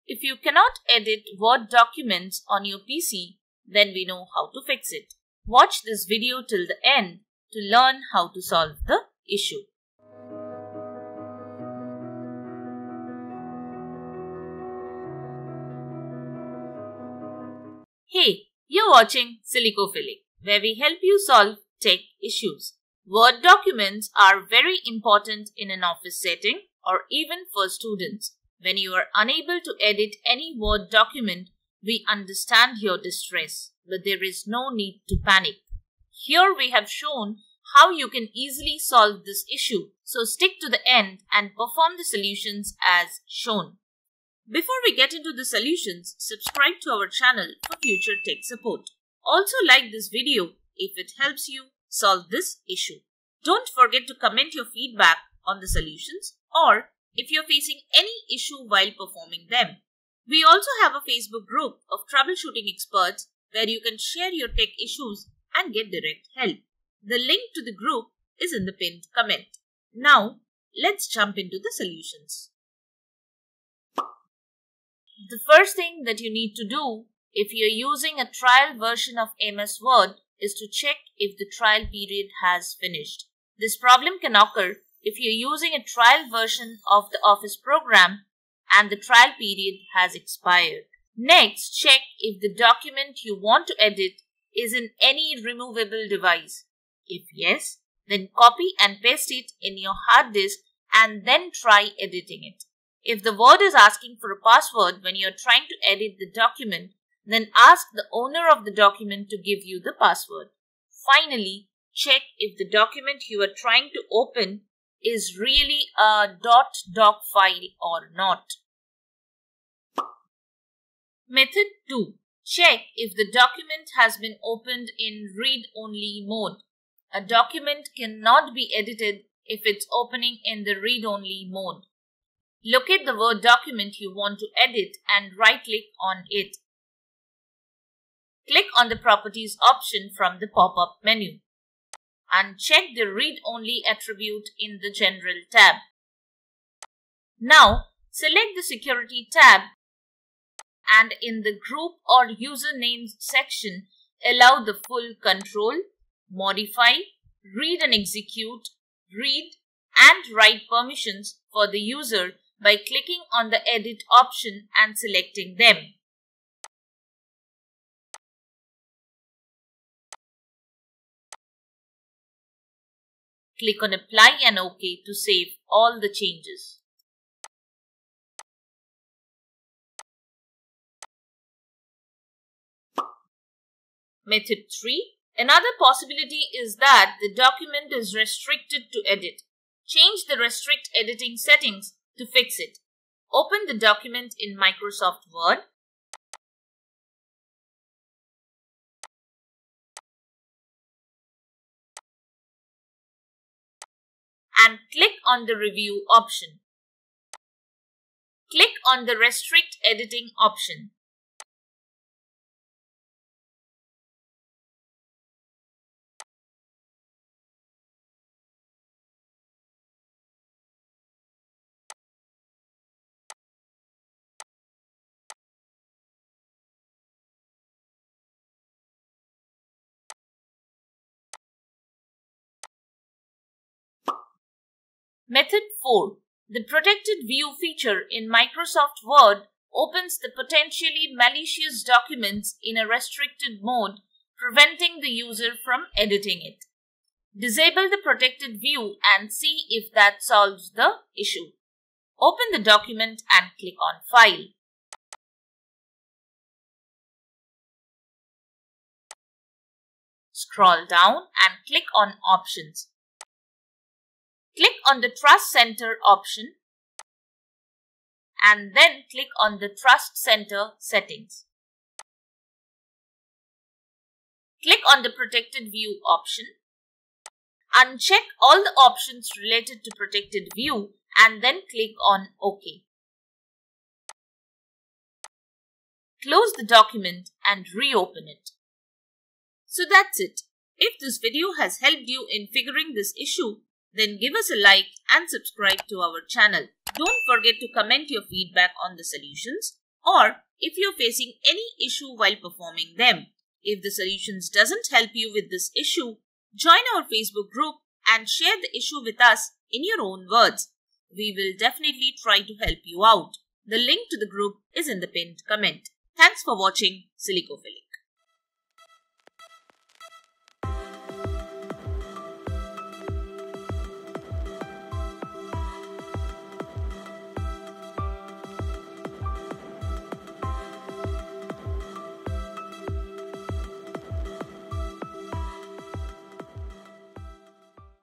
If you cannot edit Word documents on your PC, then we know how to fix it. Watch this video till the end to learn how to solve the issue. Hey, you're watching Silicophilic, where we help you solve tech issues. Word documents are very important in an office setting or even for students. When you are unable to edit any Word document, we understand your distress, but there is no need to panic. Here we have shown how you can easily solve this issue, so stick to the end and perform the solutions as shown. Before we get into the solutions, subscribe to our channel for future tech support. Also like this video if it helps you solve this issue. Don't forget to comment your feedback on the solutions or if you're facing any issue while performing them. We also have a Facebook group of troubleshooting experts where you can share your tech issues and get direct help. The link to the group is in the pinned comment. Now, let's jump into the solutions. The first thing that you need to do if you're using a trial version of MS Word is to check if the trial period has finished. This problem can occur if you're using a trial version of the Office program and the trial period has expired. Next, check if the document you want to edit is in any removable device. If yes, then copy and paste it in your hard disk and then try editing it. If the Word is asking for a password when you're trying to edit the document, then ask the owner of the document to give you the password. Finally, check if the document you are trying to open is really a .doc file or not. Method 2. Check if the document has been opened in read-only mode. A document cannot be edited if it's opening in the read-only mode. Locate the Word document you want to edit and right-click on it. Click on the Properties option from the pop-up menu and check the Read-Only attribute in the General tab. Now, select the Security tab and in the Group or Usernames section, allow the full control, modify, read and execute, read and write permissions for the user by clicking on the Edit option and selecting them. Click on Apply and OK to save all the changes. Method 3. Another possibility is that the document is restricted to edit. Change the Restrict Editing settings to fix it. Open the document in Microsoft Word. And click on the Review option. Click on the Restrict Editing option. Method 4. The Protected View feature in Microsoft Word opens the potentially malicious documents in a restricted mode, preventing the user from editing it. Disable the Protected View and see if that solves the issue. Open the document and click on File. Scroll down and click on Options. Click on the Trust Center option and then click on the Trust Center settings. Click on the Protected View option. Uncheck all the options related to Protected View and then click on OK. Close the document and reopen it. So that's it. If this video has helped you in figuring this issue, then give us a like and subscribe to our channel. Don't forget to comment your feedback on the solutions. or if you're facing any issue while performing them. If the solutions doesn't help you with this issue, join our Facebook group and share the issue with us in your own words. We will definitely try to help you out. The link to the group is in the pinned comment. Thanks for watching Silicophilic.